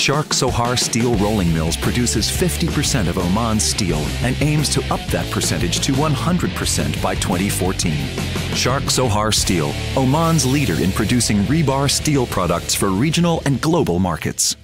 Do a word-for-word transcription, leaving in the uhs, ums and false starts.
Shark Sohar Steel Rolling Mills produces fifty percent of Oman's steel and aims to up that percentage to one hundred percent by twenty fourteen. Shark Sohar Steel, Oman's leader in producing rebar steel products for regional and global markets.